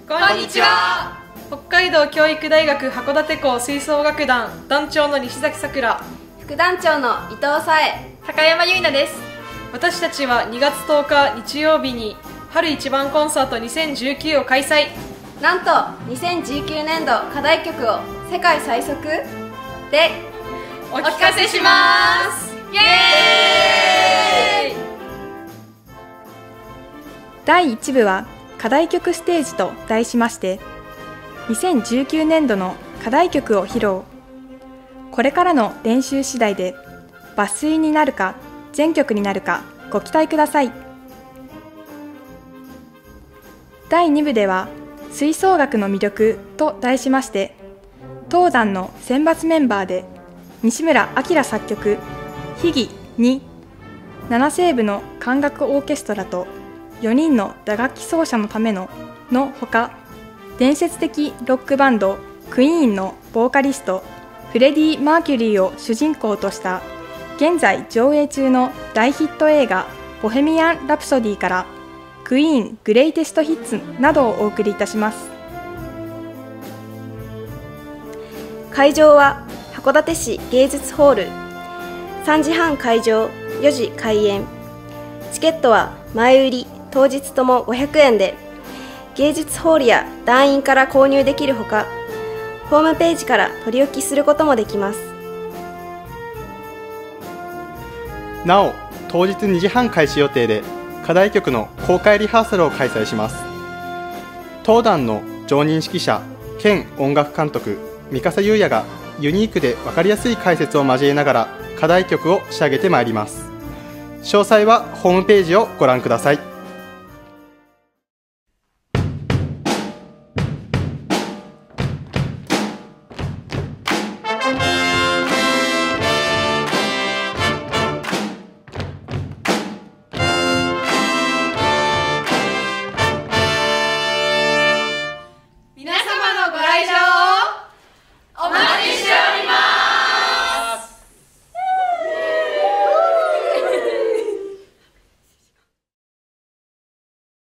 こんにちは。北海道教育大学函館校吹奏楽団団長の西崎さくら、 副団長の伊藤沙恵、 高山結菜です。 私たちは2月10日日曜日に春一番コンサート2019を開催。 なんと2019年度課題曲を世界最速でお聞かせします。イエーイ。 第1部は課題曲ステージと題しまして、2019年度の課題曲を披露。これからの練習次第で抜粋になるか全曲になるかご期待ください。第2部では吹奏楽の魅力と題しまして、当団の選抜メンバーで西村明作曲秘技2、7声部の管楽オーケストラと4人の打楽器奏者のためのほか、伝説的ロックバンドクイーンのボーカリストフレディ・マーキュリーを主人公とした現在上映中の大ヒット映画ボヘミアン・ラプソディからクイーン・グレイテスト・ヒッツなどをお送りいたします。 会場は函館市芸術ホール、3時半会場、4時開演。チケットは前売り当日とも500円で、芸術ホールや団員から購入できるほか、ホームページから取り置きすることもできます。 なお、当日2時半開始予定で課題曲の公開リハーサルを開催します。当団の常任指揮者兼音楽監督三笠優也がユニークで分かりやすい解説を交えながら課題曲を仕上げてまいります。詳細はホームページをご覧ください。